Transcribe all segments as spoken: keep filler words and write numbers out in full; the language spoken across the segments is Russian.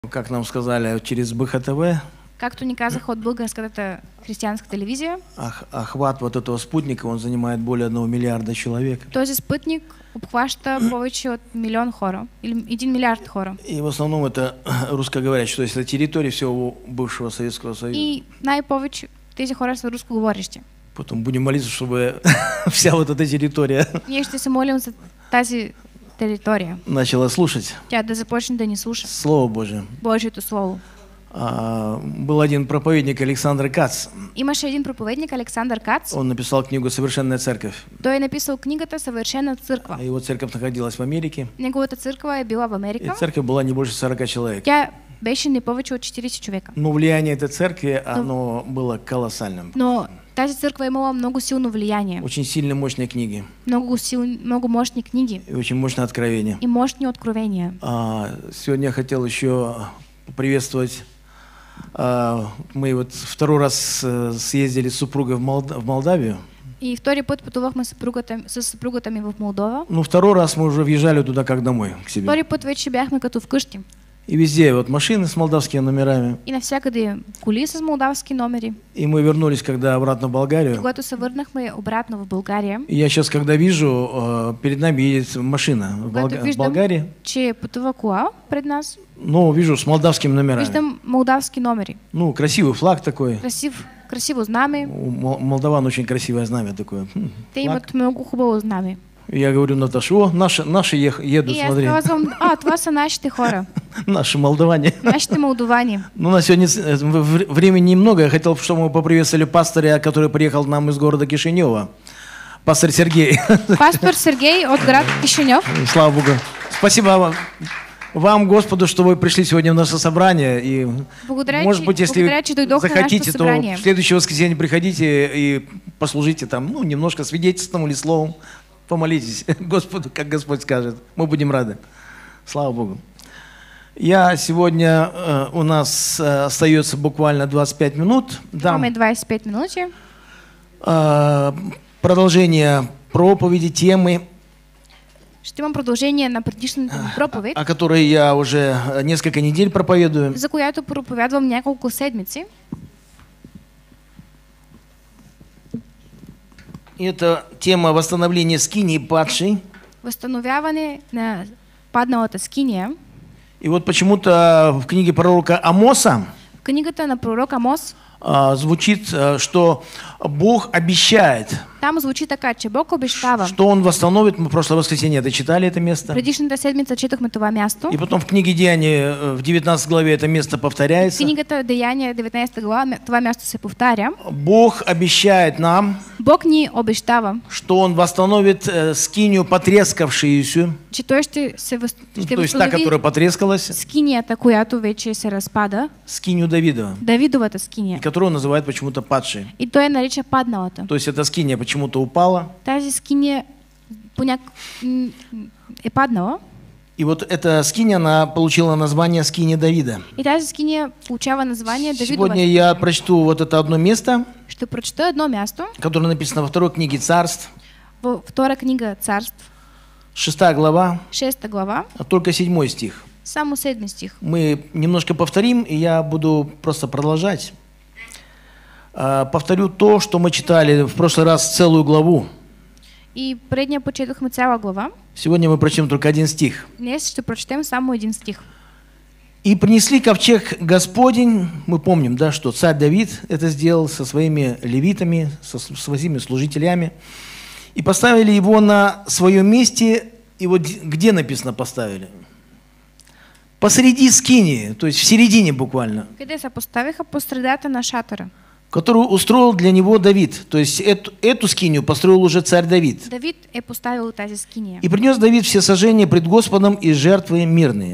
Как нам сказали, через БХТВ. Както ни казаха от българската християнска телевизия, ох, охват вот этого спутника, он занимает более одного миллиарда человек. Този спътник обхваща повече от милион хора, или един милиард хора. И в основном это русскоговорящие, то есть это территория всего бывшего Советского Союза. И най-повече тези хора са рускоговорещи. Потом будем молиться, чтобы вся вот эта территория Ние ще се молим за тази територия. начала слушать Тя да започне да ни слуша Слово Божие. Божието Слово. А, был один проповедник Александр Кац. Имаше един проповедник Александър Кац. Он написал книгу «Совершенная церковь». Той е написал книгата «Съвършена църква». Его церковь находилась в Америке. Неговата църква е била в Америка. И церковь была не больше сорока человек. Тя беше не повече от четиридесет човека. Но влияние этой церкви, оно было колоссальным. Но тази църква имала много силно влияние. Очень сильные, мощные книги. Много сил, много мощни книги. И очень мощное откровение. И мощни откровения. А, сегодня я хотел еще поприветствовать. А, мы вот второй раз съездили с супругой в, Молд... в Молдавию. И втори път пътувахме с съпругата, с съпругата ми в Молдова. Ну, второй раз мы уже въезжали туда как домой, к себе. Втори път вече бяхме като вкъщи. И везде вот машины с молдавскими номерами. И навсякъде коли с молдавски номери. И мы вернулись, когда обратно в Болгарию. И когато се върнахме обратно в България. И я сейчас, когда вижу, перед нами едет машина в, Болга... виждам, в Болгарии. Че пътува кола пред нас. Ну, вижу с молдавскими номерами. Виждам молдавски номери. Ну, красивый флаг такой. Красив, красиво знаме. У молдаван очень красивое знамя такое. Те имат много хубаво знаме. Я говорю Наташе, о, наши, наши едут, и смотри. И аз казвам, а, това са нашите хора. Наши молдаване. Нашите молдовани. Ну, на сегодня времени немного. Я хотел, чтобы мы поприветствовали пастыря, который приехал к нам из города Кишинева. Пастор Сергей. Пастор Сергей от град Кишинев. Слава Богу. Спасибо вам. Вам, Господу, что вы пришли сегодня в наше собрание. И, благодаря, может быть, если благодаря, захотите, то в следующее воскресенье приходите и послужите там, ну, немножко свидетельством или словом. Помолитесь Господу, как Господь скажет. Мы будем рады. Слава Богу. Я сегодня, э, у нас э, остается буквально двадцать пять минут. Дам двадцать пять минут. Э, продолжение проповеди, темы. Ще имам продължение на предишната проповед, о которой я уже несколько недель проповедую. За която проповядвам няколко седмици. Это тема восстановления скинии падшей. Възстановяване на падналата скиния. И вот почему-то в книге пророка Амоса, в книгата на пророк Амос, звучит, что Бог обещает. Там звучи така, че Бог обещава. Что Он восстановит. Мы в прошлое воскресенье это читали, это место. Предишната седмица четохме това място. И потом в книге Деяния в деветнадцатой главе это место повторяется. В книгата Деяния деветнадесета глава това място се повтаря. Бог обещает нам. Бог ни обещава. Что Он восстановит э, скинию потрескавшуюся. Че той ще се въз... ще То есть та, которая потрескалась. Скинията, която вече се разпада. Скинию Давидова. Давидовата скиния. Которую он называет почему-то падшей. И той я нарича падналата. То есть эта скиния почему-то упала. Тази скиния поняк... е паднала. И вот эта скиния, она получила название скиния Давида. И тази скиния получава название Давидова. Сегодня я прочту вот это одно место. Ще прочета едно място. Которое написано во второй книге Царств. Во втора книга Царств. Шестая глава. Шеста глава. А только седьмой стих. Само седми стих. Мы немножко повторим, и я буду просто продолжать. Повторю то, что мы читали в прошлый раз целую главу. И предния път четохме цяла глава. Сегодня мы прочтем только один стих. Днес ще прочтем само един стих. И принесли ковчег Господень, мы помним, да, что царь Давид это сделал со своими левитами, со своими служителями, и поставили его на своем месте, и вот где написано поставили? Посреди скинии, то есть в середине буквально. Къде се поставиха? По средата на шатъра. Которую устроил для него Давид. То есть эту, эту скинию построил уже царь Давид. Давид е поставил тази скиния. И принес Давид все сожжения пред Господом и жертвы мирные.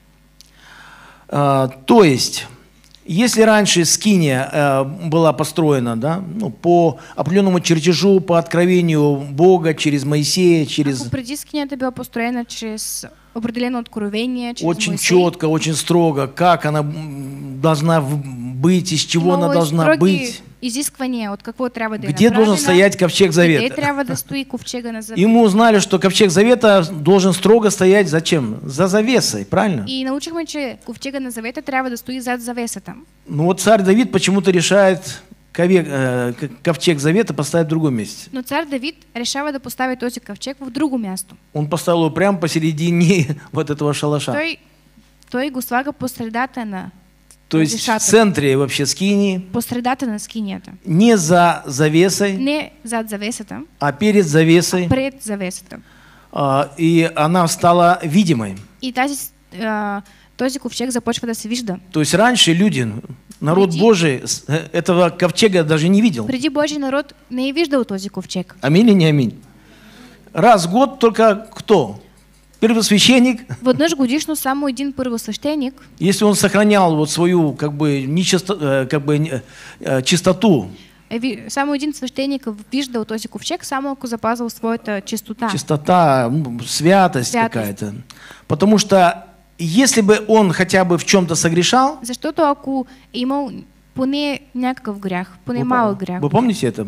А, то есть, если раньше скиния а, была построена, да, ну, по определенному чертежу, по откровению Бога, через Моисея, через... Ако преди скинията била построена чрез определено откровение, через очень Моисей, четко, очень строго, как она должна быть, из чего она должна быть. изисквания, от какво трябва да е где должен стоять ковчег Где завета. трябва да стои ковчега на завета. И мы узнали, что ковчег завета должен строго стоять зачем? За завесой, правильно? И научихме, че ковчега на завета трябва да стои зад завесата. Ну вот царь Давид почему-то решает кове- э, к- ковчег завета поставить в другом месте. Но цар Давид решава да постави този ковчег в друго място. Он поставил его прямо посередине вот этого шалаша. Той, той го слага по средата на То есть в шатър. центре вообще скинии, по средата на скинията. не за завесой, Не зад завесата, а перед завесой. пред завесата. А, И она стала видимой. И тази, а, този ковчег започва да се вижда. То есть раньше люди, народ Преди- Божий, с- э, этого ковчега даже не видел. Преди Божий народ не е виждал този ковчег. Аминь или не аминь? Раз в год только кто? Первосвященник, Веднъж годишно само един първосвещеник, если он сохранял вот свою как бы, нечисто, э, как бы э, э, чистоту, е, ви- само един свещеник виждал този ковчег, само ако запазил своята чистота. чистота, м, святость, Святость. какая-то. Потому что если бы он хотя бы в чем-то согрешал, Защото ако е имал поне някакъв грях, поне вы, малък пом- грях, вы помните это?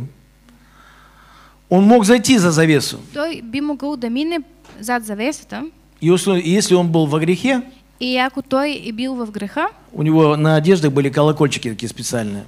Он мог зайти за завесу. той би могъл да мине зад завесата И если, и если он был во грехе, и ако той е бил в греха у него на одеждах были колокольчики такие специальные.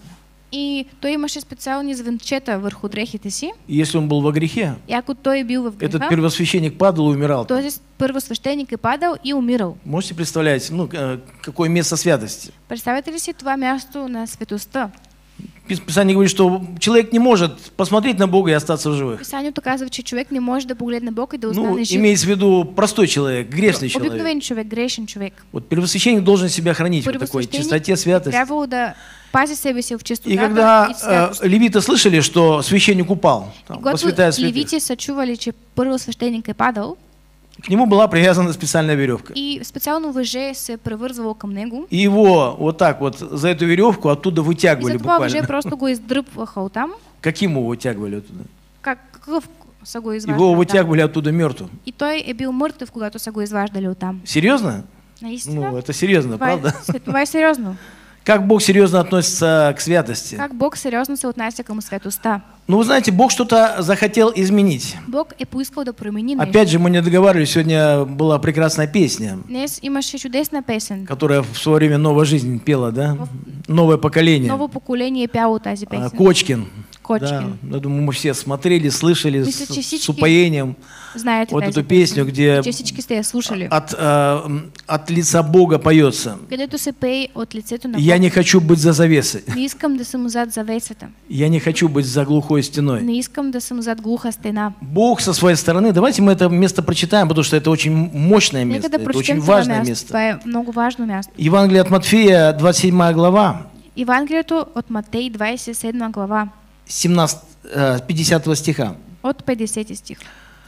и той имаше специални звънчета върху дрехите си, И если он был во грехе, и ако той е бил в этот греха, первосвященник падал и умирал. този първосвещеник е падал и умирал. Можете представлять, ну, э, какое место святости? Представете ли си това място на светостта? Пис- Писание говорит, что человек не может посмотреть на Бога и остаться в живых. Писанието казва, че човек не може да погледне Бог и да Ну, остане жив. имеется в виду простой человек, грешный человек. Обикновен човек, грешен човек. Вот первосвещенник должен себя хранить в такой Първосвещеник чистоте, святости. трябвало да пази себе си в И чистотата когда и в э, святост. левиты слышали, что священник упал, там, во Когато святая святых, левити са чували, че първосвещеник е падал к нему была привязана специальная веревка. и специално въже се е превързвало към него, И его вот так вот за эту веревку оттуда и вытягивали за това въже буквально. просто го издръпваха оттам. Каким его вытягивали оттуда? Как, какъв са го Его изваждали оттам? вытягивали оттуда мертвым. И той е бил мъртъв, когато са го изваждали оттам. Серьезно? Наистина? Ну, это серьезно, това, е, правда? това е сериозно. Как Бог серьезно относится к святости? Как Бог сериозно се отнася към светостта. Ну, вы знаете, Бог что-то захотел изменить. Бог е поискал да промени нещо. Опять же, мы не договаривались, сегодня была прекрасная песня, Днес имаше чудесна песен. которая в свое время «Новая жизнь» пела, да? Новое поколение. Ново поколение е пяло тази А, песен. Кочкин. Кочкин. Да, я думаю, мы все смотрели, слышали Мисля, с, че с всички упоением Знаете вот тази эту песню, где Че всички сте я слушали. от, э, от лица Бога поется. Където се пее от лицето на Я Бог. не хочу быть за завесой. Не искам да съм зад завесата. Я не хочу быть за глухой стеной. Не искам да съм зад глуха стена. Бог со своей стороны, давайте мы это место прочитаем, потому что это очень мощное место, Нека да это очень прочетем това важное място. место. Това е много важно място. Евангелие от Матфея, двадцать седьмая глава, Евангелието от Матей, двадесет и седма глава, семнадцать, э, пятидесятого стиха. от петдесети стих.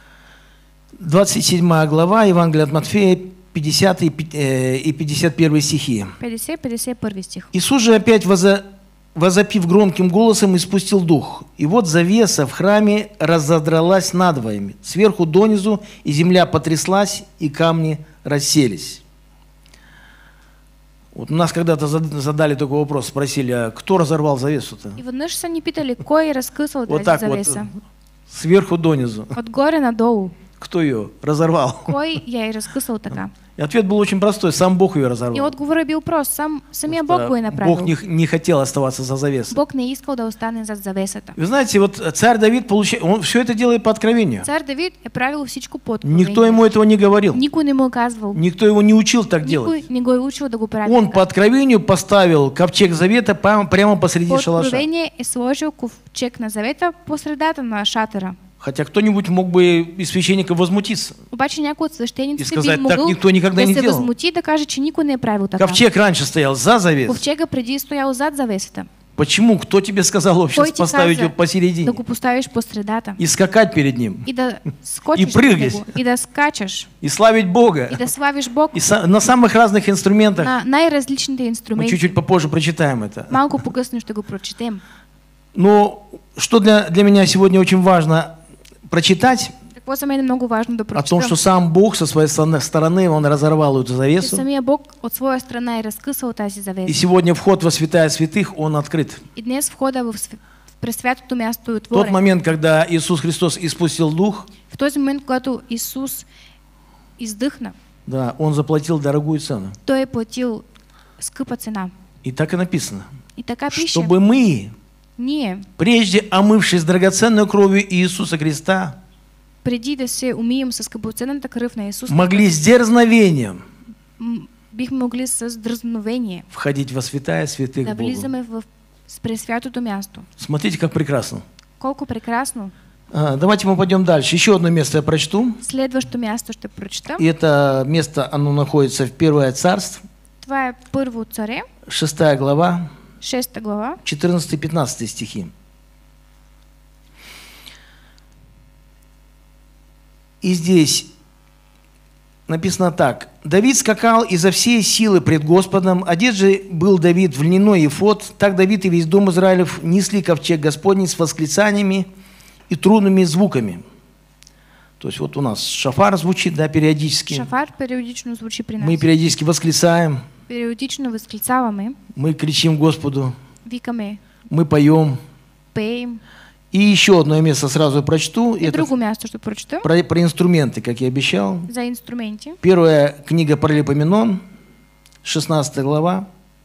двадцать седьмая глава, Евангелие от Матфея, пятидесятый и пи- э, и пятьдесят первый стихи. петдесет петдесет и първи стих. Иисус же опять, воза- возопив громким голосом, испустил дух. И вот завеса в храме разодралась надвое, сверху донизу, и земля потряслась, и камни расселись. Вот у нас когда-то зад- задали такой вопрос, спросили, а кто разорвал завесу-то? И веднъж са ни питали, кой е разкъсал Вот тази так вот, завеса. сверху донизу. Отгоре надолу. Кто ее разорвал? Кой я е разкъсал така? И ответ был очень простой, сам Бог ее И разорвал. отговорът е бил прост. Сам, самия Просто Бог го е направил. Бог не, не хотел оставаться за завесой. Бог не искал да остане зад завесата. Вы знаете, вот царь Давид, получает, он все это делает по откровению. Цар Давид е правил всичко по откровение. Никто ему этого не говорил. Никой не му е казвал. Никто его не учил так делать. Никой не го е учил да го прави Он така. по откровению поставил ковчег завета прямо, прямо посреди По шалаша. откровение е сложил ковчег на завета по средата на шатъра. Хотя кто-нибудь мог бы из священников возмутиться. Обаче някой от И свещениците сказать, би так могъл никто никогда да не се делал. възмути и да каже, че никой не е правил така. Ковчег раньше стоял за завесой. Ковчега преди е стоял зад завесата. Почему? Кто тебе сказал вообще Кой ти поставить каза его посередине? да го поставиш по средата И скакать перед ним. и да скочиш И прыгать. на него, и да скачаш, И славить Бога. и да славиш Бог И са- на самых разных инструментах. на най-различните Мы инструменти. чуть-чуть попозже прочитаем это. Малко по-късно ще го прочетем. Но что для, для меня сегодня очень важно прочитать, Какво за мен е много важно да О прочитам? том, что сам Бог со своей стороны, Он разорвал эту Че завесу. самия Бог от своя страна е разкъсал тази И завеса. сегодня вход во святая святых, он открыт. И днес входа в св- в пресвятото място е В тот отворен. момент, когда Иисус Христос испустил Дух, В този момент, когато Исус издъхна, да, Он заплатил дорогую цену. Той е платил скъпа цена. И так и написано. И така пише, Чтобы мы, ние, прежде омывшись драгоценной кровью Иисуса Христа, преди да се умием с скъпоценната кръв на Исус, могли с дерзновением м- бихме могли с дръзновение входить во святая святых да Богу. влизаме в с пресвятото място. Смотрите, как прекрасно. Колко прекрасно! А, давайте мы пойдем дальше. Еще одно место я прочту. Следващо място ще прочета. И это место, оно находится в Первое Царство, Това е Първо царе, шестая глава, шеста глава, четырнадцатый-пятнадцатый стихи. И здесь написано так. «Давид скакал изо всей силы пред Господом, одет же был Давид в льняной эфод, так Давид и весь дом Израилев несли ковчег Господний с восклицаниями и трудными звуками». То есть вот у нас шафар звучит, да, периодически. шафар периодично звучи при нас. Мы периодически восклицаем, Периодично възклицаваме, мы кричим Господу, викаме, мы поем. пеем. И еще одно место сразу я прочту. И Это друго място ще прочета про, про инструменты, как я обещал. за инструменти. Первая книга Паралипоменон, шестнадцатая глава.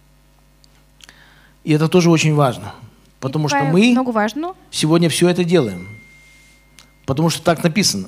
И это тоже очень важно, потому Това что е мы много важно, сегодня все это делаем. Потому что так написано.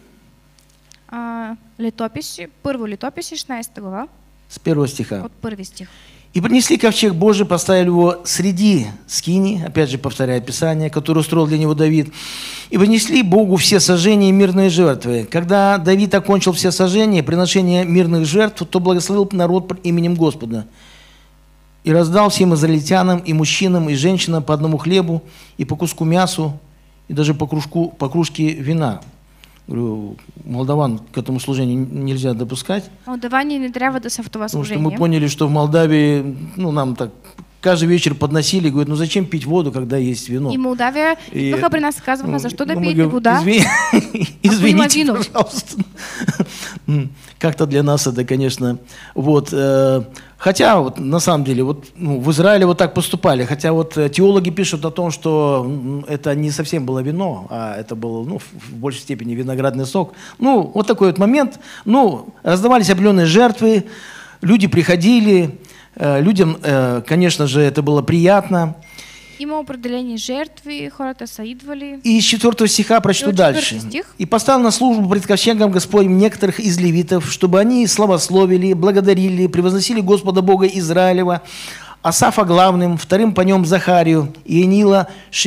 а, летописи, първо летописи, шестнадесета глава, С первого стиха. от първи стих. «И принесли ковчег Божий, поставили его среди скини», опять же повторяя Писание, которое устроил для него Давид, «и принесли Богу все сожжения и мирные жертвы. Когда Давид окончил все сожжения, приношения мирных жертв, то благословил народ именем Господа. И раздал всем израильтянам, и мужчинам, и женщинам по одному хлебу, и по куску мясу, и даже по, кружку, по кружке вина». Говорю, молдаван к этому служению нельзя допускать. Молдавани не трябва да са в това Потому что служение. мы поняли, что в Молдавии, ну, нам так каждый вечер подносили, говорят, ну зачем пить воду, когда есть вино? И Молдавия И- идваха при нас и казваха, Ну, защо да ну, мы пиете говорим, вода? «Извини- Извините, вино». пожалуйста. М, Как-то для нас это, конечно, вот. э, Хотя, вот, на самом деле, вот ну, в Израиле вот так поступали. Хотя вот э, теологи пишут о том, что м, это не совсем было вино, а это был, ну, в в большей степени виноградный сок. Ну, вот такой вот момент. Ну, раздавались определенные жертвы, люди приходили, э, людям, э, конечно же, это было приятно. Има определени жертви, хората са идвали. И из четвертого стиха прочту И вот дальше. четвертый стих. «И поставил на службу пред ковчегом Господним некоторых из левитов, чтобы они славословили, благодарили, превозносили Господа Бога Израилева, Асафа главным, вторым по нем Захарию, Иенила,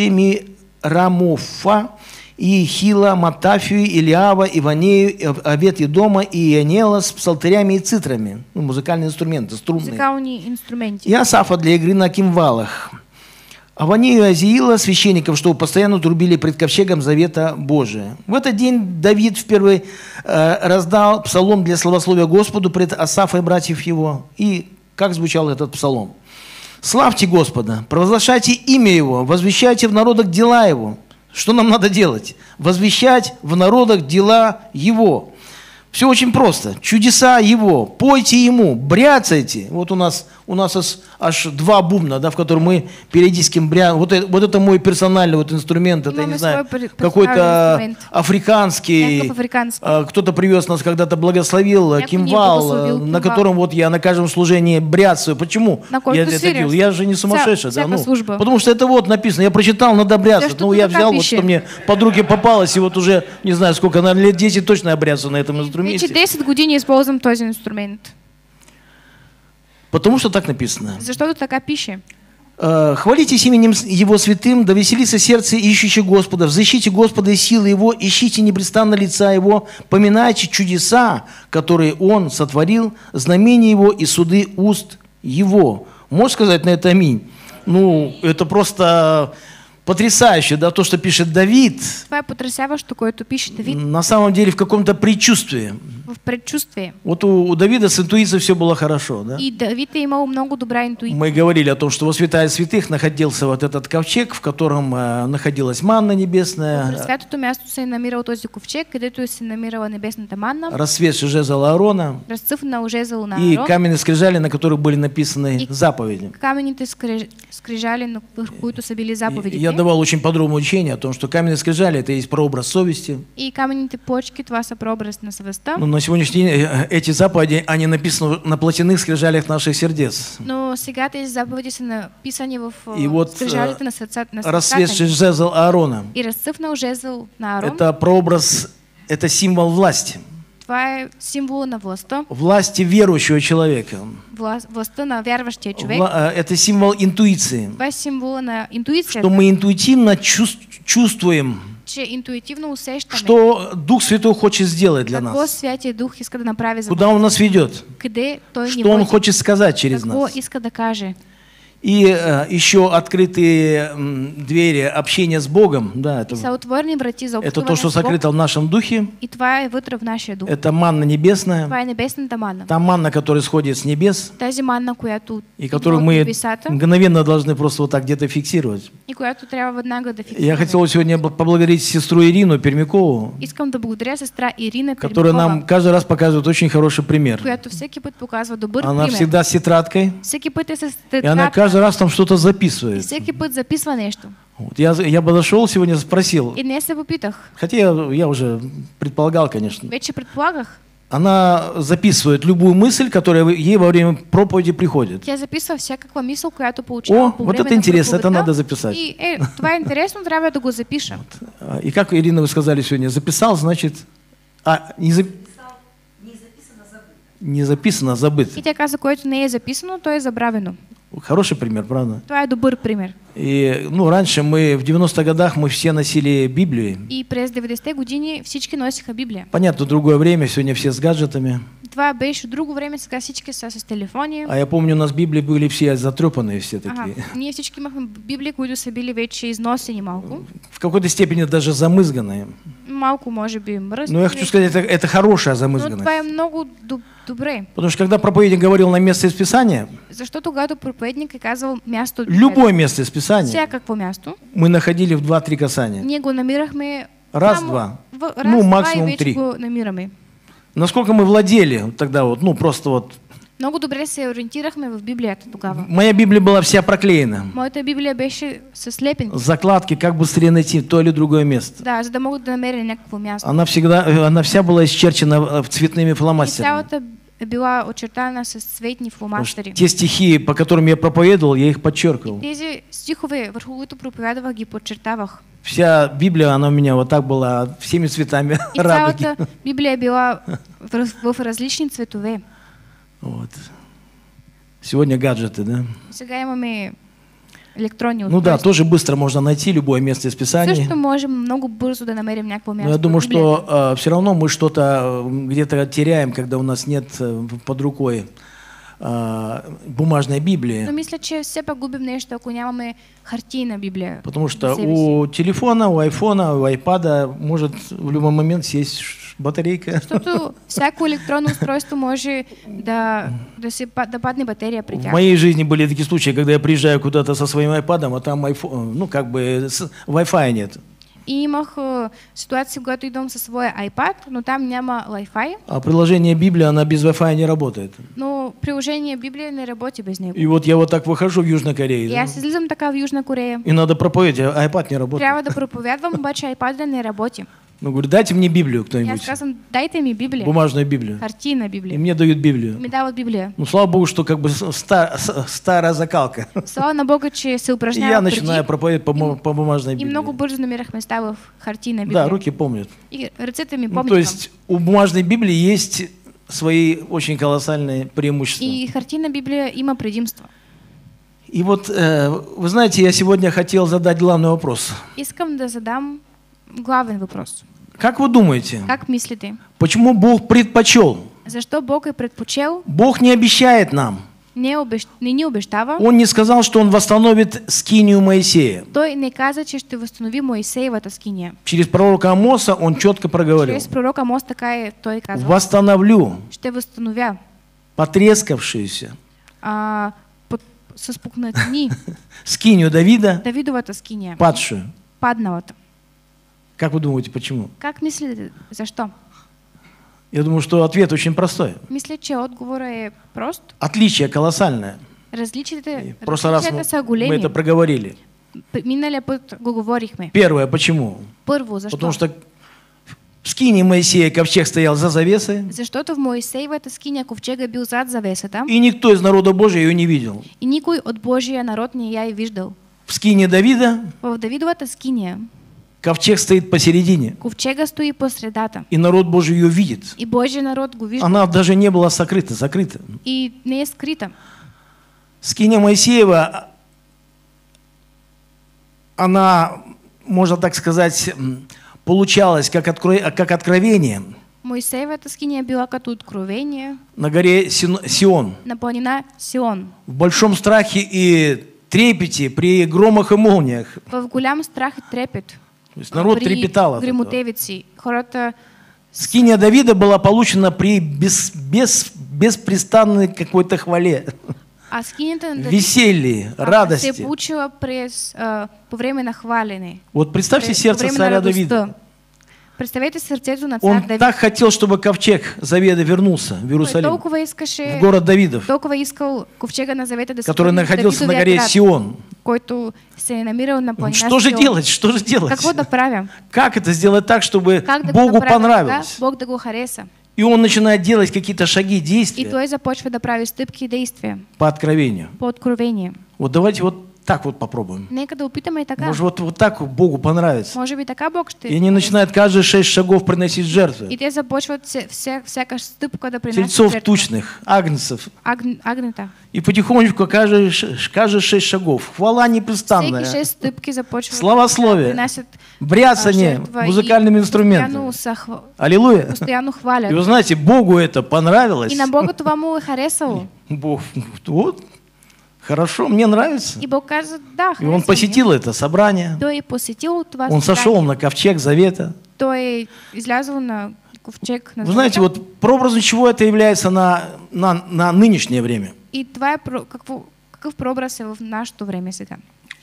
Шемирамофа, Иехила, Матафию, Илиава, Иванею, Авет Едома и Иенела с псалтерями и цитрами». Ну, музыкальные инструменты, струнные. Музикални инструменти. И Асафа для игры на кимвалах. Аванею и Азиила, священников, чтобы постоянно трубили пред ковчегом завета Божия. В этот день Давид впервые э, раздал псалом для славословия Господу пред Асафа и братьев его. И как звучал этот псалом? «Славьте Господа, провозглашайте имя Его, возвещайте в народах дела Его». Что нам надо делать? Возвещать в народах дела Его. Все очень просто. Чудеса Его. Пойте Ему, бряцайте. Вот у нас, у нас аж, аж два бубна, да, в котором мы периодически бряцаем. Вот это, вот это мой персональный вот инструмент. Это, я не Имаме знаю, свой пер- какой-то персональный инструмент. африканский. Някакъв африкански. А, Кто-то привез нас, когда-то благословил Някой ни е кимвал, благословил на кимвал. котором вот я на каждом служении бряцаю. Почему На който я это свириш. делаю? Я же не сумасшедший. Вся- да, ну, всяка служба. потому что это вот написано. Я прочитал, надо бряцать. что Ну, тут я така взял, вот пише. что мне под руки попалось, и вот уже, не знаю сколько, наверное, лет десять точно я бряцаю на этом инструменте. Вече десет години използвам този инструмент. Потому что так написано. Защото така пише. Э, «Хвалитесь именем Его святым, да веселится сердце ищущих Господа. Взыщите Господа и силы Его, ищите непрестанно лица Его, поминайте чудеса, которые Он сотворил, знамения Его и суды уст Его». Можешь сказать на это аминь? Ну, это просто потрясающе, да, то, что пишет Давид, Това е потрясяващо, което пише Давид на самом деле в каком-то предчувствии. в предчувствие. Вот у, у Давида с интуицией все было хорошо, да? И Давид е имал много добра интуиция. Мы говорили о том, что во святая святых находился вот этот ковчег, в котором э, находилась манна В небесная, святото място се е намирал този ковчег, където се намирала небесната манна, расцветший жезл Аарона разцъфнал жезъл на и Аарон каменные скрижали, на которых были написаны И- заповеди. каменните скриж- скрижали, на върху които са били И заповедите. я давал очень подробное учение о том, что каменные скрижали — это есть прообраз совести. И каменните плочки, това са прообраз на съвестта. Но на сегодняшний день э, эти заповеди, они написаны на платяных скрижалях наших сердец. Но сега тези заповеди са написани в И а, вот, скрижалите на сърцата на Расцветший сърцата ни. жезл Аарона И разцъфнал жезъл на Аарон. — это прообраз, это символ власти. Това е символ на властта, Власти верующего человека. власт, властта на вярващия човек. Вла- э, Это символ интуиции. Това е символа на интуицията, Что мы интуитивно чувс- чувствуем, че интуитивно усещаме что Дух Святой хочет сделать для какво нас. Святия Дух иска да направи за Куда нас, Он нас ведет. къде Той ни Что Он води, хочет сказать через какво нас. иска да каже. И э, еще открытые м, двери общения с Богом. Да, И это, са отворени врати за это общуване то, что с Бог. сокрыто в нашем духе. И това е вътре в нашия дух. Это манна небесная. Това е небесната манна. Та манна, которая сходит с небес. Тази манна, която И идва которую от мы небесата мгновенно должны просто вот так где-то фиксировать. и която трябва веднага да Я фиксираме. хотел сегодня бл- поблагодарить сестру Ирину Пермякову, Искам да благодаря сестра Ирина которая нам Пермякова, каждый раз показывает очень хороший пример. която всеки път показва добър Она пример. всегда с тетрадкой, Всеки път е с и она тетрадка каждый раз там что-то и записывает. всеки път записва нещо. Вот я, я подошел сегодня, спросил, И днес се попитах. хотя я, я уже предполагал, конечно. Вече предполагах. Она записывает любую мысль, которая ей во время проповеди приходит. Тя записва всякаква мисъл, която получава О, по вот време это на интересно, это проповедта. надо записать. И е, това е интересно, трябва да го запиша. А, И как, Ирина, вы сказали сегодня, записал, значит... А, не, за- не записано, забыт. И тя каза, което не е записано, то е забравено. Хороший пример, правда? Това е добър пример. И, ну, раньше мы, в девяностых годах, мы все носили Библии. И през деветдесетте години всички носиха Библия. Понятно, другое время, сегодня все с гаджетами. Това беше друго време, сега всички са с телефони. А я помню, у нас Библии были все затрепанные, все Ага, такие. ние всички имахме Библии, които са били вече износени малко. В какой-то степени даже замызганные. Малко, може би, мръсни. Но я хочу сказать, это, это хорошая Но замызганность. това е много до- добре. Потому что когда проповедник говорил на место из Писания, Защото когато проповедник е казал място от любое место из Писания, всякакво място, мы находили в два-три касания. ние го намирахме Раз, само два. в, раз, Ну, два максимум и вече три. го намираме. Насколько мы владели тогда вот, ну просто вот. Много добре се ориентирахме в Библията тогава. Моя Библия была вся проклеена. Моята Библия беше с лепенки. Закладки, как быстрее найти то или другое место. Да, за да могат да намеря някакво място. Она всегда, э, она вся была исчерчена э, цветными И фломастерами. цялата е била очертана с цветни Потому что фломастери. те стихи, по которым я проповедовал, я их подчеркивал. Тези стихове, върху които проповядавах, ги подчертавах. Вся Библия, она у меня вот так была, всеми цветами И радуги. цялата Библия е била в, раз- в различни цветове. Вот. Сегодня гаджеты, да? Сега имаме електронни Ну да, устройства. тоже быстро можно найти любое место из Писания. Също можем много бързо да намерим някакво място. Но я думаю, в Библията. что все равно мы что-то э, где-то теряем, когда у нас нет э, под рукой э, бумажной Библии. Но мисля, че все пак губим нещо, ако нямаме хартийна Библия. Потому что за себе си. у телефона, у айфона, у айпада может в любой момент сесть ш- батарейка. Защото всяко електронно устройство може да, да, се, па- да падне батерия при В тях. моей жизни были такие случаи, когда я приезжаю куда-то со своим айпадом, а там айфон, ну как бы с- Wi-Fi нет. И имах е, ситуация, когато идвам със своя iPad, но там няма Wi-Fi, А приложение Библия, она без Wi-Fi не работает. но приложение Библия не работи без него. И вот я вот так выхожу в Южной Корее, И да, аз излизам така в Южна Корея. и надо проповедовать, а iPad не работает. Трябва да проповядвам, обаче iPad не работи. Ну, говорю, дайте мне Библию И аз кто-нибудь, казвам, дайте ми Библия, бумажную Библию. хартийна И Библия. мне дают Библию. Ми дават Библия. Ну, слава Богу, что как бы с- ста- с- старая закалка. Слава на Бога, че се И я упражнявам начинаю преди проповедовать по, бу- по бумажной и Библии. много бързо намирах места в хартийна Да, Библия. руки помнят. И ръцете ми Ну, помнят. то есть у бумажной Библии есть свои очень колоссальные преимущества. И хартийна Библия има предимства. И вот, э, вы знаете, я сегодня хотел задать главный вопрос. Искам да задам главен въпрос. Как вы думаете, Как мислите? почему Бог предпочел? Защо Бог е предпочел? Бог не обещает нам, не, обещ... не ни обещава. Он не сказал, что он восстановит скинию Моисея. Той не каза, че ще възстанови Моисеевата скиния. Через пророка Амоса он четко проговорил: Чрез пророка Амос така е, той казва: восстановлю ще възстановя потрескавшуюся а, под, с пукнатини скинию Давида, Давидовата скиния, падшую. падналата. Как вы думаете, почему? Как мислите, защо? Я думаю, что ответ очень простой. Мисля, че отговора е прост. Отличие колоссальное. Различите, В прошлый раз мы, различията са мы големи. это проговорили. Миналия път го говорихме. Первое, почему? Първо, защо? Потому что в скинии Моисея ковчег стоял за завесой, Защото в Моисеевата скиня ковчега бил зад завесата и никто из народа Божия ее не видел. и никой от Божия народ не я и виждал. В скинии Давида В Давидовата скиня ковчег стоит посередине, ковчега стои по средата и народ Божий ее видит. и Божия народ го вижда Она даже не была сокрыта, закрыта. и не е скрита. Скиния Моисеева, она, можно так сказать, м, получалась как, откро- как откровение Моисеевата скиня била като откровение на горе Син- Сион. на планина Сион. В большом страхе и трепете при громах и молниях. В голям страх и трепет. То есть народ при трепетал от этого. гремотевици. Хората. Скиния Давида была получена при без, без, беспрестанной какой-то хвале, А скинята на Давид веселье, а, радости. се получила през, а, по време на хвалене. Вот представьте През- по сердце време на царя радостта. Давида. Представете сърцето на цар Он Давид. так хотел, чтобы ковчег завета вернулся в Той Иерусалим, толкова искаше, в город Давидов, толкова искал ковчега на завета да се который върне в находился на Давидовия горе град, Сион. който се е намирал на планина Что же Сион. делать? Что же делать? Какво да правя? Как это сделать так, чтобы Как да го Богу направя така, понравилось? Бог да го хареса. И он начинает делать какие-то шаги, И действия той започва да прави стъпки и действия по откровению. по откровение. Вот давайте вот так вот попробуем. Нека да опитаме и така. Может, вот, вот так Богу понравится. Може би така Бог ще. И они начинают каждые шесть шагов приносить жертвы. И те започват вся, вся, всяка стъпка да принасят Тельцов жертва. тучных, агнцев. Аг, агнета. И потихонечку каждые, ш- каждые шесть шагов. Хвала Всеки непрестанная. шест стъпки започват Славословие. да принасят а, Бряцание жертва музыкальными и инструментами. постоянно са хва- Аллилуйя. Постоянно И хвалят. вы знаете, Богу это понравилось. И на Бога това му е харесало. Бог, вот, хорошо, мне нравится. И Бог каза, да, И харесва он ми. посетил это собрание. Той е посетил това Он събрание. сошел на ковчег завета. Той е излязъл на ковчег на Вы знаете, завета. вот прообразом чего это является на, на, на нынешнее время? И това е про- какво, какъв прообраз е в нашето време сега.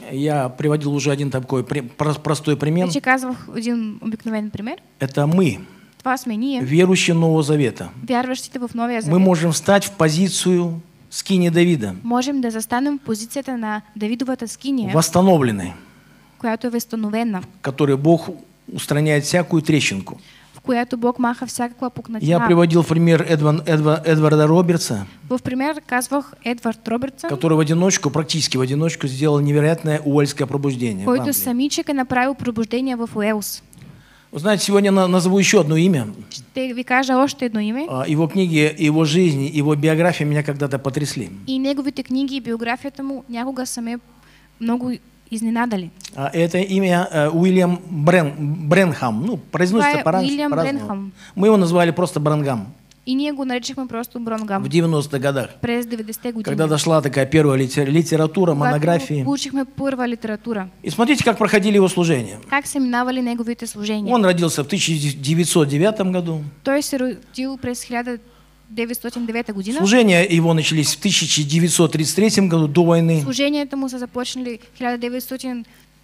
Я приводил уже один такой при- про- простой пример. Вече казвах един обикновен пример. Это мы, Това сме ние, верующие Нового Завета. вярващите в Новия Мы Завет. можем встать в позицию скини Давида, Можем да застанем в позицията на Давидовата скиния, восстановленной, която е възстановена, в которой Бог устраняет всякую трещинку. в която Бог маха всякаква Я пукнатина. приводил в пример Эдван- Эдва- Эдварда Робертса, В пример казвах Едвард Робертсън, который в одиночку, практически в одиночку, сделал невероятное уэльское пробуждение. в който Англии. самичък е направил пробуждение в Уелс. Вы знаете, сегодня на- назову еще одно имя. Ще ви кажа още едно име. А, Его книги, его жизнь, его биография меня когда-то потрясли. И неговите книги и биографията му някога са ме много изненадали. А, Это имя э, Уильям Брен, Бренхам. Ну, произносится Това е по-раньше. Уильям по-разному. Бренхам. Мы его назвали просто Брангам И ние го наричахме просто Бронгам в девяностых годах. през деветдесетте години. Когда дошла такая первая литер- литература, Когато монографии. получихме първа литература. И смотрите, как проходили его служения. Как се минавали неговите служения. Он родился в тысяча девятьсот девятом году. Той се родил през хиляда деветстотин и девета година. Служения его начались в тысяча девятьсот тридцать третьем году, до войны. Служенията му са започнали хиляда деветстотин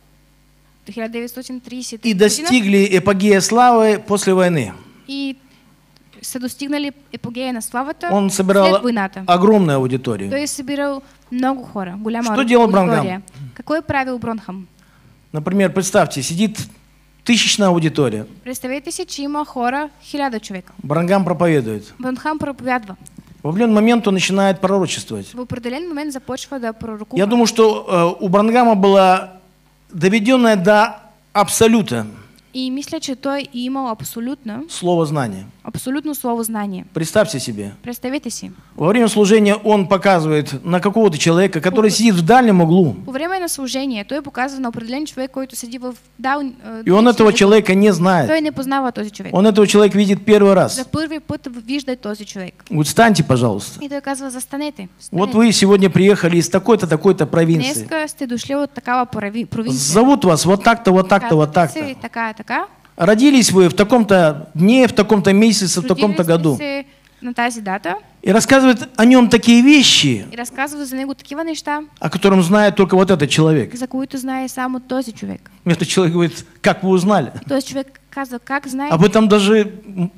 хиляда деветстотин тридесет И година достигли эпогея славы после войны. и са достигнали епогея на славата Он след собирал войната. огромную аудиторию. Той е събирал много хора, голяма Що делал аудитория. Бранхам? Какво е правил Бронхам? Например, представьте, сидит тысячная аудитория. Представете си, че има хора, хиляда човека. Брангам проповедует. Бронхам проповядва. В определенный момент он начинает пророчествовать. В определен момент започва да пророкува. Я думаю, что э, у Брангама была доведенная до абсолюта И мисля, че той е имал абсолютно слово знания. абсолютно слово знание. Представьте себе. Представете си. Во время служения он показывает на какого-то человека, который сидит в дальнем углу. По време на служение той показва на определен човек, който седи в дал. И он этого человека не знает. Той не познава този човек. Он этого человека видит первый раз. За първи път вижда този човек. Вот встаньте, пожалуйста. И той казва: застанете. Вот вы сегодня приехали из такой-то, такой-то провинции. Днеска сте дошли от такава провинция. Зовут вас вот так-то, вот так-то, вот так-то. Така, така. Родились вы в таком-то дне, в таком-то месяце, в таком-то году. На тази дата. И рассказывает о нем такие вещи, И разказва за него такива неща, о котором знает только вот этот человек. за които знае само този човек. Этот человек говорит: как вы узнали? Този човек казва: как знае? Об этом даже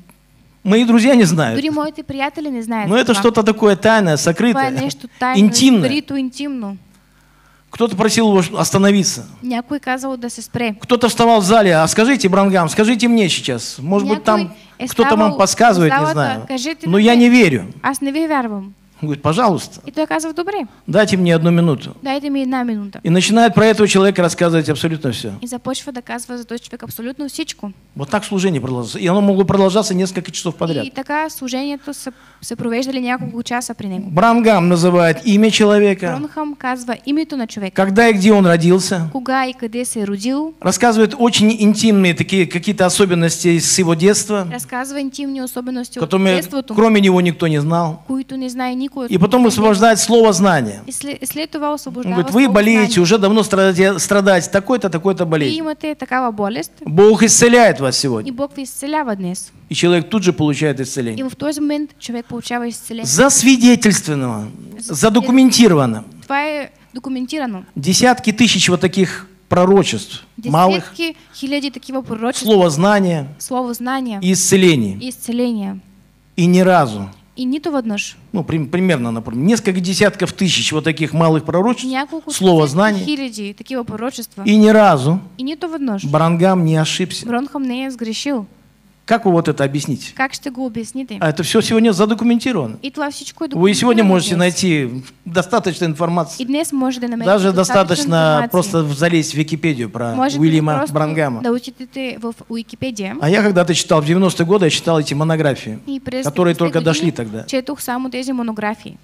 мои друзья не знают. Дори моите приятели не знаят. Но это что-то такое тайное, Това е сокрытое, нещо тайно, интимное. скрито, интимно. Кто-то просил его остановиться. Някой казал да се спре. Кто-то вставал в зале: а скажите, Брангам, скажите мне сейчас. Может быть, там Някой е кто-то вам ставал подсказывает, в не залата: знаю. кажете Но ми я вие. не верю. Аз не ви вярвам. Он говорит: пожалуйста, И той казва: добре, дайте мне одну минуту. дайте ми една минута. И начинает про этого человека рассказывать абсолютно все. И започва да казва за този човек абсолютно всичко. Вот так служение продолжалось. И оно могло продолжаться несколько часов подряд. И така служението са, се провеждали няколко часа при него. Брангам называет имя человека, Бранхам казва името на човека, когда и где он родился. кога и къде се е родил, Рассказывает очень интимные такие какие-то особенности с его детства, разказва интимни особености от которые детството, кроме него никто не знал. които не знае никой. от И потом него. освобождает слово знания. И след, след това Он освобождава говорит: вы слово болеете, знание. уже давно страдаете, страдаете такой-то, такой-то Вие болезнь. имате такава болест Бог исцеляет вас и сегодня. Бог ви изцелява днес. И человек тут же получает И исцеление. в този момент човек получава изцеление. Засвидетельствовано, задокументировано. Това е документирано. Десятки тысяч вот таких пророчеств, малых, Десетки хиляди такива пророчества, слово знания слово знания и исцелений. и изцеления. И ни разу, И нито веднъж. ну, при- примерно, например, несколько десятков тысяч вот таких малых пророчеств, Няколко слово десетки знания, хиляди такива пророчества. и ни разу И нито веднъж. Брангам не ошибся. Бронхам не е сгрешил. Как вы вот это объясните? Как ще го обясните? А это все сегодня задокументировано. И това всичко е Вы и сегодня документирано можете днес. найти достаточно И информации. днес може да намерите Даже достатъчно достаточно информация. просто залезть в Википедию про Можете Уильяма просто Брангама. да отидете в Уикипедия. А я когда-то читал, в девяностые годы я читал эти монографии, И през которые деветдесетте только дошли години тогда. четох само тези монографии.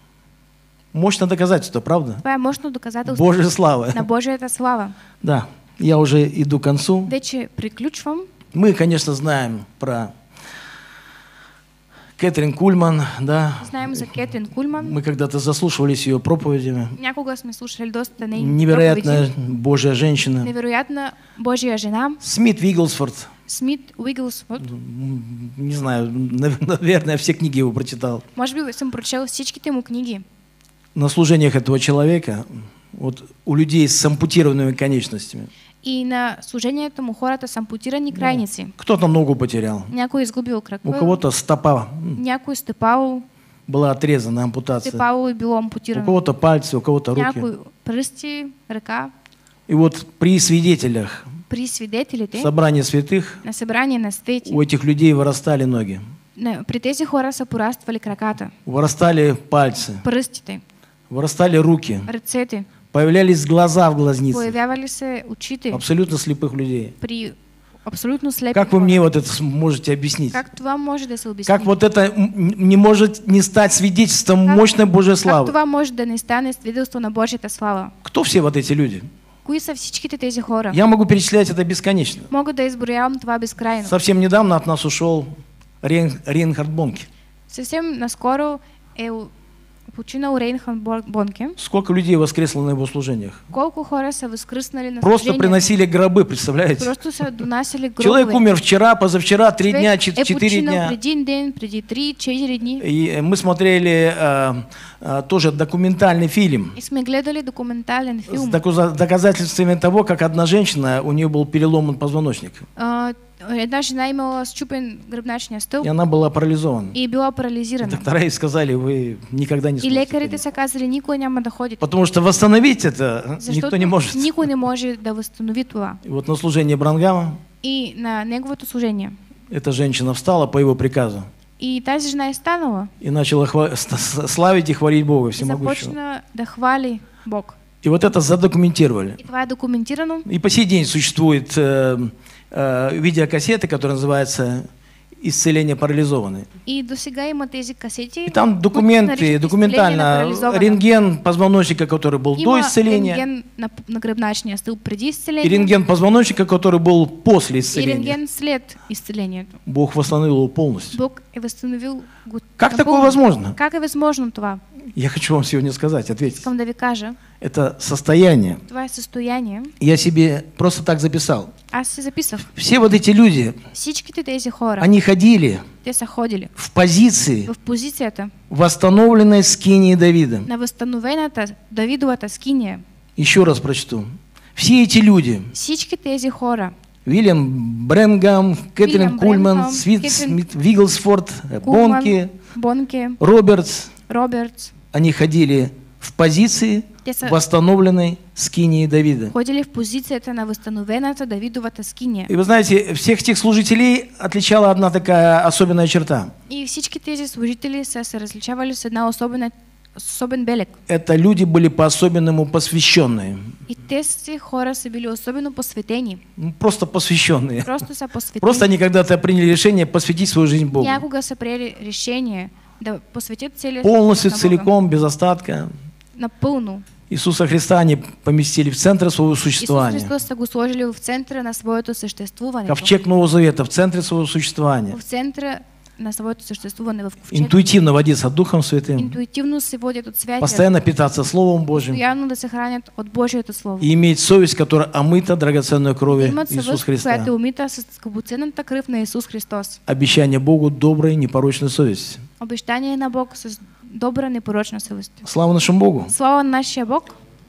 Мощное доказательство, правда? Това е мощно доказателство Божья слава. на Божията слава. Да, я уже иду к концу. Вече приключвам. Мы, конечно, знаем про Кэтрин Кульман, да. Знаем за Кетрин Кульман. Мы когда-то заслушивались ее проповедями. Някога сме слушали доста нейни Невероятная проповеди. Божья женщина. Невероятна Божия жена. Смит Вигглсворт. Смит Уиглсворт. М, Не знаю, нав- наверное, все книги его прочитал. Може би съм прочел всичките му книги. На служениях этого человека, вот у людей с ампутированными конечностями, И на служението му хората с ампутирани крайници. кто-то ногу потерял, Някой изгубил у крака, кого-то стопа м, някой стъпало, была отрезана, ампутация, стъпало и било у ампутирано. кого-то пальцы, у кого-то руки. Някой пръсти, ръка. И вот при свидетелях При свидетелите собрания святых на събрание на свети, у этих людей вырастали ноги, на- при тези хора са пораствали краката, вырастали пальцы, пръстите, вырастали руки, ръцете, появлялись глаза в глазнице появявали се очите абсолютно слепых людей. при абсолютно слепи Как вы хора. мне вот это с- можете объяснить? Как това може да се обясни? Как вот это м, не может не стать свидетельством Как- мощной Божьей Как славы? това може да не стане свидетелство на Божията слава? Кто все вот эти люди? Кои са всичките тези хора? Я могу перечислять это бесконечно. Мога да изброявам това безкрайно. Совсем недавно от нас ушел Рейн- Рейнхард Бонке. Съвсем наскоро е у- починал Рейнхард Бор- Бонке. Сколько людей воскресло на его служениях? Колко хора са възкръснали на Просто служението? приносили гробы, представляете? Просто са донасили гробове. Человек умер вчера, позавчера, три Човек дня, е чет- четыре починал дня. преди един ден, преди три-четири дни. И мы смотрели а, а, тоже документальный фильм И сме гледали документален с филм. доказа- доказательствами того, как одна женщина, у нее был переломан позвоночник, А, една жена имала счупен гръбначния стълб и она была парализована. и е била парализирана. Доктора ей сказали: вы никогда не И сможете. лекарите ходить. са казали: никой няма да ходите. Потому что восстановить это никто Защото не может. никой не може да възстанови това. И вот на служение Брангама И на неговото служение. эта женщина встала по его приказу И тази жена е станала и начала хва- с- с- славить и хвалить Бога и всемогущего. започна да хвали Бог. И вот это задокументировали. И това е документирано. И по сей день существует э, э, видеокассеты, которые называются исцеления парализованной. И до сега има тези касети. И там документы, документально, рентген позвоночника, который был до исцеления, рентген на, на гръбначния стълб преди и исцеление, рентген позвоночника, который был после и исцеления. рентген след исцелението. Бог восстановил его полностью. Бог е възстановил го. Как напълно. такое возможно? Как е възможно това? Я хочу вам сегодня сказать, ответить. Искам да ви кажа, Это состояние. това е състояние. Я себе просто так записал. Аз се записах. Все вот эти люди, Всичките тези хора, они ходили те са ходили в позиции в позицията восстановленной скинии Давида. на възстановената Давидовата скиния. Еще раз прочту. Все эти люди, Всички тези хора, Вильям Бренгам, Кэтрин Вильям Кульман, Бренгам, Свит Кэтрин Смит, Вигглсфорд, Кулман, Бонки, Бонке, Робертс, Робертс, они ходили в позиции те са восстановленной скинии Давида. ходили в позицията на възстановената Давидовата скиния. И вы знаете, всех этих служителей отличала одна такая особенная черта. И всички тези служители са се различавали с една особена, особен белег. Это люди были по-особенному посвященные. И тези хора са били особено посветени. Ну, Просто посвященные. Просто са посветени. Просто они когда-то приняли решение посвятить свою жизнь Богу. Някога са приели решение да посветят целия Полностью, на Бога. целиком, без остатка. Напълно. Иисуса Христа они поместили в центр своего Исус существования. Христос са го сложили в центъра на своето съществуване. Ковчег Нового Завета в центре своего существования. В центъра на своето съществуване в ковчег. Интуитивно водиться Духом Святым. Интуитивно се водят от Святия. Постоянно питаться Словом Божьим. Постоянно да се хранят от Божието Слово. И иметь совесть, которая омыта драгоценной Да крови имат Иисуса съвест, Христа. която е умита с скъпоценната кръв на Исус Христос. Обещание Богу доброй, непорочной совести. Обещание на Бог с добра, непорочна съвест. Слава нашему Богу. Слава на нашия Бог.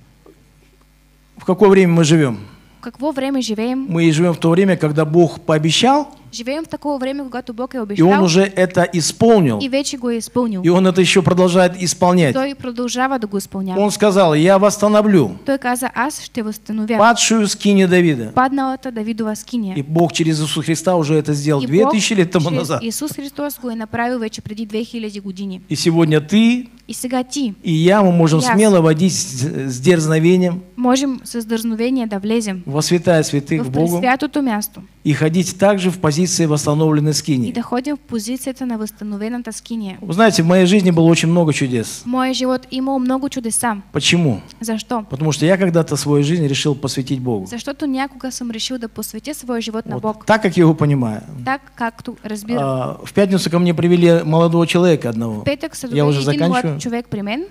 В какое время мы живем? В какво време живеем? Мы живем в то время, когда Бог пообещал, Живеем в такова време, когато Бог е и Он обещал уже это исполнил, и вече го е изпълнил. и Он это еще продолжает исполнять. Той продължава да го изпълнява. Он сказал: я восстановлю Той каза, аз ще възстановя падшую скинию Давида. падналата Давидова скиния. И Бог через Иисуса Христа уже это сделал И две Бог тысячи лет тому чрез назад. Исус Христос го е направил вече преди две хиляди години. И сегодня ты И сега ти и я, мы можем Ясно. смело водить с с дерзновением можем с дързновение да влезем во святая святых в Богу пресвятото място и ходить также в позиции восстановленной и скинии. да ходим в позицията на възстановената скиния. Вы знаете, в моей жизни было очень много чудес. В моя живот имал много чудеса. Почему? Защо? Потому что я когда-то свою жизнь решил посвятить Богу. Защото някога съм решил да посветя своя живот на Вот Бог. так, как я его понимаю. Так, както разбирам. А, В пятницу ко мне привели молодого человека одного. В петък се Я уже доведе един заканчиваю. млад човек при мен.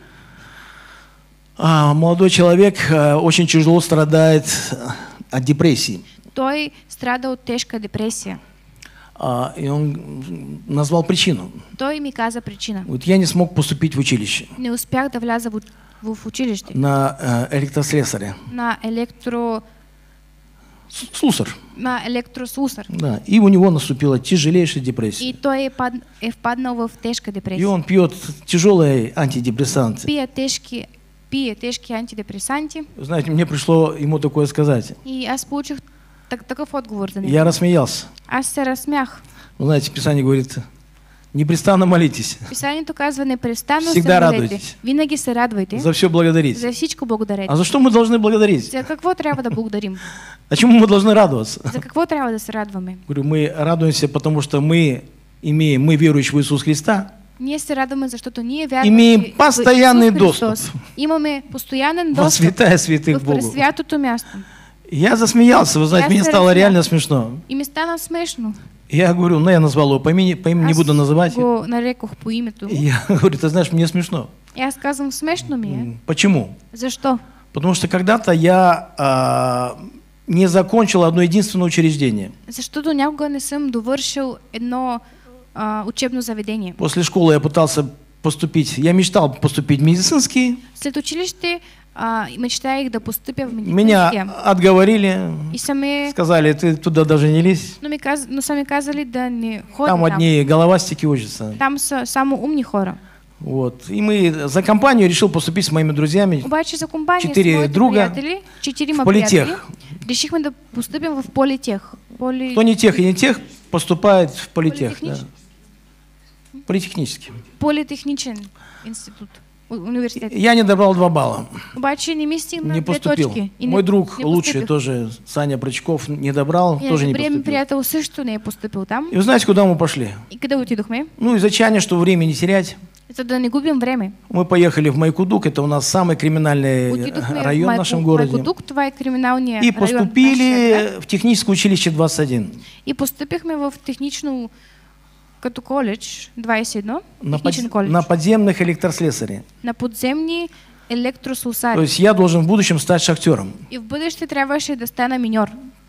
А, Молодой человек а, очень тяжело страдает от депрессии. Той страда от тежка депресия. А, И он назвал причину. Той ми каза причина. Вот я не смог поступить в училище Не успях да вляза в, в училище на а, электрослесаря. на електро... С- Слусар. на електрослусар. Да. И у него наступила тяжелейшая депрессия. И той е, пад... е впаднал в тежка И депресия. он пьет тяжелые антидепрессанты. Пие тежки, пие тежки антидепресанти. Знаете, мне пришло ему такое сказать. И аз получих так, такъв отговор за него. Я рассмеялся. Аз се разсмях. Вы знаете, Писание говорит: непрестанно молитесь, Писанието казва, непрестанно Всегда се молете. радуйтесь. Винаги се радвайте. за все благодарить. За всичко благодарете. А за что мы должны благодарить? За какво трябва да благодарим? А чему мы должны радоваться? За какво трябва да се радваме? Говорю, мы радуемся, потому что мы имеем, мы верующие в Иисуса Христа, Ние се радваме, защото ние вярваме имеем в постоянный Исус Христос. доступ Имаме постоянен во достъп святая святых в Богу. пресвятото място. Я засмеялся, вы знаете, Я мне се стало разсмях. реально смешно. И ми стана смешно. Я говорю, ну я назвал его по имени, по имени не Аз буду называть. го нарекох по името. И я говорю, ты знаешь, мне смешно. И аз казвам, смешно ми е. М, Почему? Защо? Потому что когда-то я а, не закончил одно единственное учреждение. Защото някога не съм довършил едно а, учебно заведение. После школы я пытался поступить, я мечтал поступить в медицинский, След училище а, мечтаях да постъпя в меня медицинския. отговорили, И са ме, сказали, ты туда даже не лезь, но, ми каз, но са ми казали да не ходя там там. одни головастики учатся. Там са само умни хора. Вот. И мы за компанию решил поступить с моими друзьями. Обаче за компания Четири с моите друга приятели, четирима в политех. приятели, решихме да поступим в политех. Поли... Кто не тех и не тех, поступает в политех. Да. Политехнич- Политехнический. Политехничен институт. у- университет. Я не добрал два балла. Обаче не ми стигна Не две поступил. точки. И Мой не- друг не лучший поступих. тоже, Саня Брачков, не добрал, И тоже не добрият ми поступил. приятел също не е поступил там. И вы знаете, куда мы пошли? И къде отидохме? Ну, из отчаяния, что времени не терять, За да не губим време. мы поехали в Майкудук, это у нас самый криминальный Отидохме район в нашем городе. Майкодук, това е криминалния И район в нашия град. поступили в техническое училище двадцать один. И поступихме в технично като коледж двадесет и едно, На, техничен под- коледж, на подземных электрослесарей. на подземни електрослусари. То есть я должен в будущем стать шахтером. И в бъдеще трябваше да стана миньор.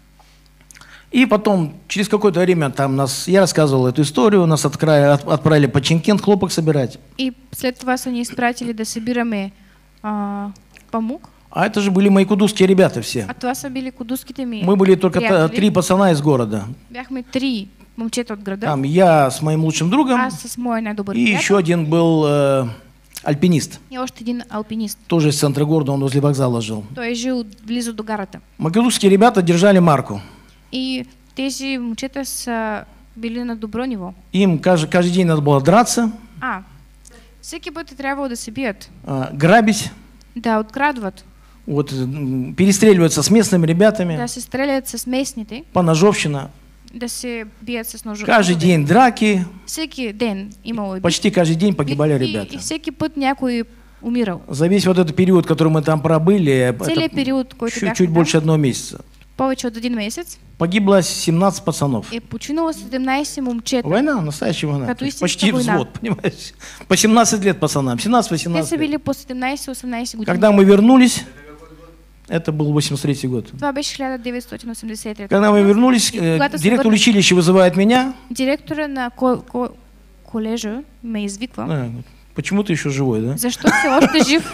И потом, через какое-то время, там нас, я рассказывал эту историю, нас откра- от- отправили по Чемкент хлопок собирать. И след това са ни изпратили да събираме а, памук. А это же были майкудукские ребята все. А това са били кудуските ми Мы были только та- приятели. три пацана из города. Бяхме три момчета от града. Там я с моим лучшим другом, Аз с моя най-добър и приятел. еще один был э, альпинист. И още един алпинист. Тоже из центра города, он возле вокзала жил. Той е жил близо до гарата. Майкудукские ребята держали марку. И тези момчета са били на добро ниво. Им каждый, каждый день надо было драться, А, всеки път е трябвало да се бият, э, грабить, да открадват, вот, м, перестреливаться с местными ребятами, да се стрелят с местните, поножовщина. да се бият с ножове. Каждый день драки, Всеки ден имало битки. почти каждый день погибали И, ребята. и всеки път някой умирал. За весь вот этот период, который мы там пробыли, Целият это период, който чуть, бяхме чуть там, больше одного месяца, повече от един месец, погибло семнадцать пацанов. е починало седемнайсет момчета. Война, настоящая война. Като То есть истинска почти война. взвод, понимаете? По семнадцать лет пацанам, Те семнадцать-восемнадцать са лет. били по седемнайсет-осемнайсет години. Когда мы вернулись, это был восемьдесят третий год. Това беше хиляда деветстотин осемдесет и трета. Когда мы вернулись, И э, когато се директор върнах- училища вызывает меня. Директора на ко- ко- колежа ме извиква. А, почему ты еще живой, да? Защо си още жив?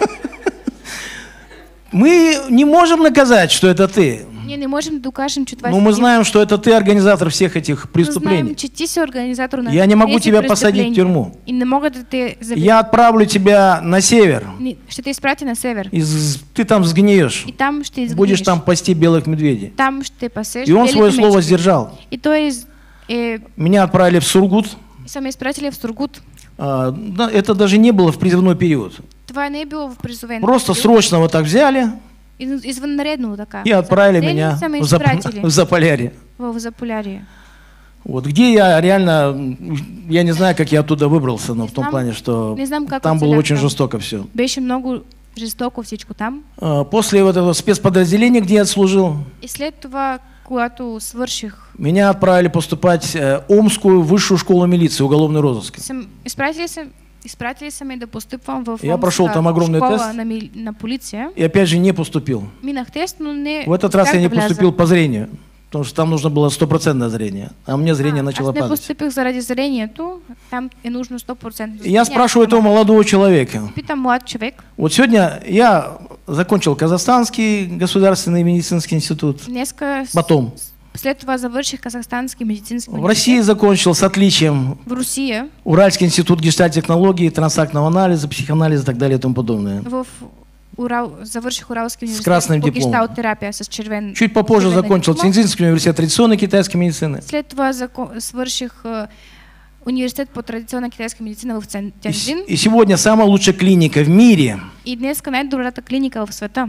Мы не можем наказать, что это ты. Ние не можем да докажем, че това Но си мы ти. знаем, что это ты организатор всех этих Но знаем, преступлений. че ти си организатор на Я не могу тези тебя посадить в престъпления. тюрьму. И не мога да те забия. Я отправлю тебя на север. Ни- Ще те изпрати на север. И з- ты там сгниешь. И там ще изгниш. Будешь там пасти белых медведей. Там ще пасеш. И он белите свое слово мечки. сдержал. И той из- е, Меня отправили в Сургут. са ме изпратили в Сургут. А, да, это даже не было в призывной период. Това не е било в призовен. Просто период. срочно вот так взяли Из- Извънредно така. и отправили Взели, меня са ме в, Зап... изпратили в Заполярье. в Заполярие. Вот, где я реально, м, я не знаю, как я оттуда выбрался, но Не в том знам- плане, что не знам как там было оцелях очень там. жестоко все. Беше много жестоко всичко там. После вот этого спецподразделения, где я отслужил, И след това, когато свърших, меня отправили поступать в э, Омскую высшую школу милиции, уголовный розыск. съм, изпратили, са, изпратили са ме да постъпвам в Я Омска прошел там огромный школа тест. на, ми- на полиция. И опять же не поступил. Минах тест, но не В этот раз успях я не да вляза. поступил по зрению, потому что там нужно было стопроцентное зрение, а у меня зрение А, начало аз не падать. постъпих заради зрението, там е нужно сто процента. И я спрашиваю этого молодого человека. Питам млад човек. Вот сегодня я закончил Казахстанский государственный медицинский институт, Днеска с- потом след това завърших Казахстански медицински в университет. России закончил с отличием В Русия, Уральский институт гештальт-технологии, трансактного анализа, психоанализа и так далее и тому подобное. в Урал, завърших Уралски университет красным по дипломом. гешталтерапия с червен. Чуть попозже червен закончил диплом. Цинцзинский университет традиционной китайской медицины. След това зако- свърших а, университет по традиционна китайска медицина в Цен- И, с- Тяньцзин. и сегодня самая лучшая клиника в мире И днес най-добрата клиника в света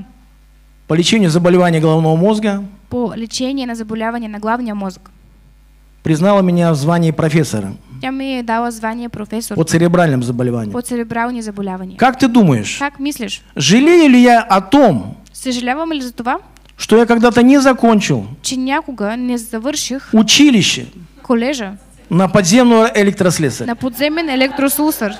по лечению заболеваний головного мозга по лечение на заболявания на главния мозък. признала меня в звании профессора Тя ми е дала звание професор по церебральным заболеваниям. по церебрални заболявания. Как ты думаешь, Как мислиш? жалею ли я о том, Съжалявам ли за това, что я когда-то не закончил че някога не завърших училище колежа на подземного электрослесаря? на подземен електрослусар?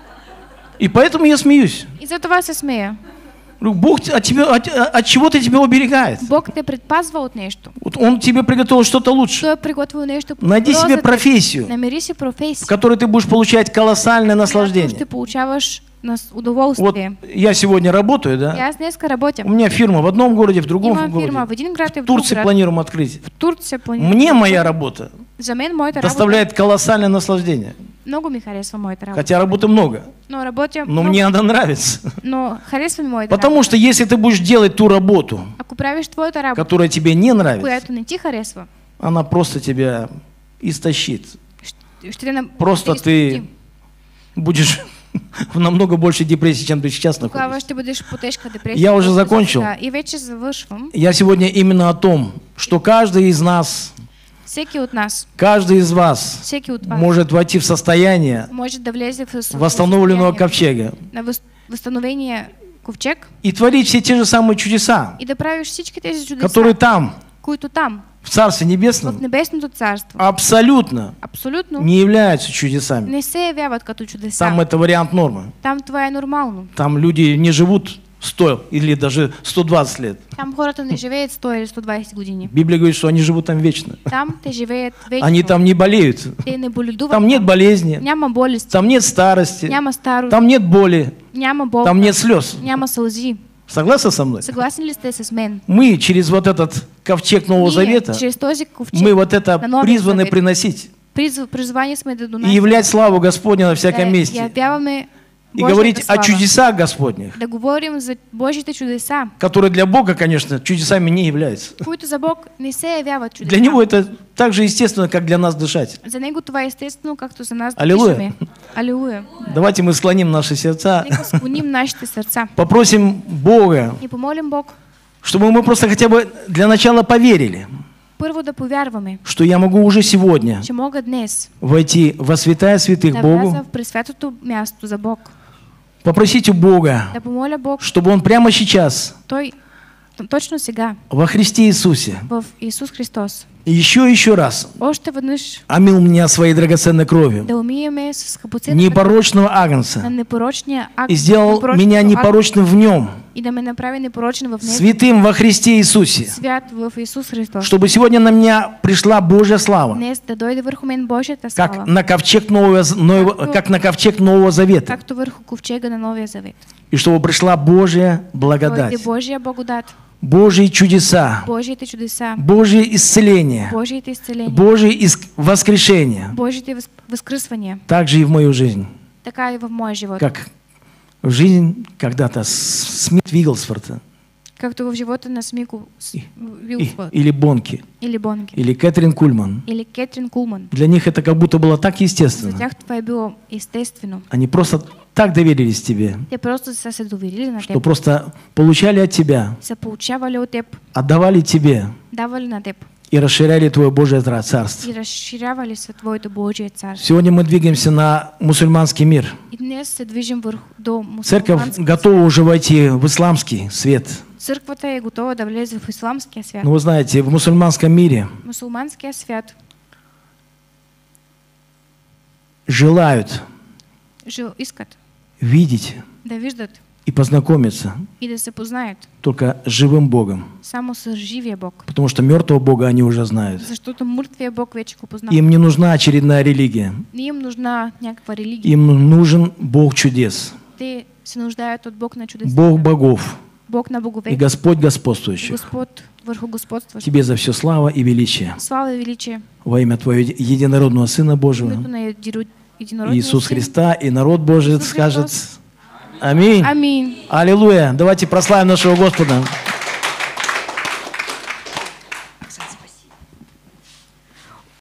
И поэтому я смеюсь. И за това се смея. Говорю, Бог от, тебя, от, от чего-то тебя уберегает. Бог те предпазва от нещо. Вот Он тебе приготовил что-то лучше. Той е приготвил нещо Найди по-добро себе за теб. профессию, Намери си в професия, которой ты будешь получать колоссальное която наслаждение. ще получаваш нас- Вот удоволствие. я сегодня работаю, И да? аз днеска работя. У меня фирма в одном городе, в другом Имам фирма городе. в един град и в В друг Турции град. планируем открыть. В Турция планирам. Мне моя работа За мен моята работа доставляет колоссальное наслаждение. много ми харесва моята работа. Хотя работы много, Но работя но много, мне она нравится. но харесва ми моята Потому работа. что если ты будешь делать ту работу, Ако правиш твоята работа, которая тебе не нравится, която не ти харесва, она просто тебя истощит. ще, ще те на- Просто ще те изтощи. ты будешь в намного больше депрессии, чем ты сейчас Тогава находишься. ще бъдеш по тежка депресия. Я уже отколкото закончил. сега. И вече завършвам. Я сегодня именно о том, что каждый из нас, Всеки от нас, каждый из вас всеки от вас может войти в состояние може да влезе в восстановленного състояние ковчега на въз- възстановения ковчег и творить все те же самые чудеса, и да правиш всички тези чудеса, которые там, които там, в Царстве в Небесном, небесното царство, абсолютно абсолютно не являются чудесами. не се явяват като чудеса. Там это вариант нормы. Там това е нормално. Там люди не живут сто или даже сто двадцать лет. Там хората не живеят сто или сто двадесет години. Библия говорит, что они живут там вечно. Там те живеят вечно. Они там не болеют. Те не боледуват. Там нет болезни, Няма болести. там нет старости, Няма старост. там нет боли, Няма болка. там нет слез. Няма сълзи. Согласны со мной? Съгласни ли сте с мен? Мы через вот этот ковчег Нового Ние, Завета, чрез този ковчег, мы вот это на Новия призваны Завет, приносить призв- призвание сме да и донасяме, являть славу Господню на да всяком месте. явяваме И Божията говорить о слава. чудесах Господних, Да говорим за Божите чудеса, которые для Бога, конечно, чудесами не являются. които за Бог не се явяват чудеса. Для Него это так же естественно, как для нас дышать. За Него това е естествено, както за нас да Алилуя. дишаме. Алилуя. Давайте мы склоним наши сердца, Нека склоним нашите сърца попросим Бога, и помолим Бог чтобы мы просто хотя бы для начала поверили, първо да повярваме, что я могу уже сегодня че мога днес войти во святая святых да Богу, вляза в пресвятото място за Бог, попросить у Бога, да помоля Бог, чтобы Он прямо сейчас Той точно сега во Христе Иисусе в Исус Христос еще и еще раз още веднъж омил меня своей драгоценной кровью да умиеме с скъпоценната непорочного на агнца непорочния акт, и сделал непорочното меня акт, непорочным в Нем, и да ме направи непорочен в Него, святым во Христе Иисусе, свят в Исус Христос. чтобы сегодня на меня пришла Божья слава, Днес да дойде върху мен Божията слава, как на ковчег Нового, Нового- как на ковчег Нового Завета, както върху ковчега на Новия Завет. и чтобы пришла Божья благодать, Дойде Божия благодат, Божьи чудеса, Божиите чудеса, Божье исцеление, Божиите изцеления, Божье иск- воскрешение, Божиите въз- възкръсвания, также и в мою жизнь, така и в моя живот. как в жизнь когда-то С- Смит Вигглсворта Както в живота на Смико С- и- Вилсворт или Бонки, или Бонки, или Кэтрин Кульман. или Кетрин Кулман. Для них это как будто было так За естественно. тях това е било естествено. Они просто так доверились тебе, Те просто са се доверили на что теб, просто получали от тебя, са получавали от теб, отдавали тебе давали на теб и расширяли Твое Божие Цар- Царство. и разширявали се Твоето Божие царство. Сегодня мы двигаемся на мусульманский мир. И днес се движим върху до Церковь мусулмански. готова уже войти в исламский свет. Църквата е готова да влезе в исламския свят. Но вы знаете, в мусульманском мире Мусулманския свят желают жил, искат видеть да виждат и познакомиться и да се познаят только с живым Богом. само с живия Бог. Потому что мертвого Бога они уже знают. Защото мъртвия Бог вече го познава. Им не нужна очередная религия. Не им нужна някаква религия. Им нужен Бог чудес, Те се нуждаят от Бог на чудеса. Бог богов Бог на и богове. Господь господствующих. Господ върху господстващ. Тебе за все слава и величие. Слава и величие. Во имя Твоего единородного Сына Божьего, Името на едиро- единородния Иисус Син. Христа, и народ Божий Иисус скажет Христос. Аминь. Аминь. Аллилуйя. Давайте прославим нашего Господа.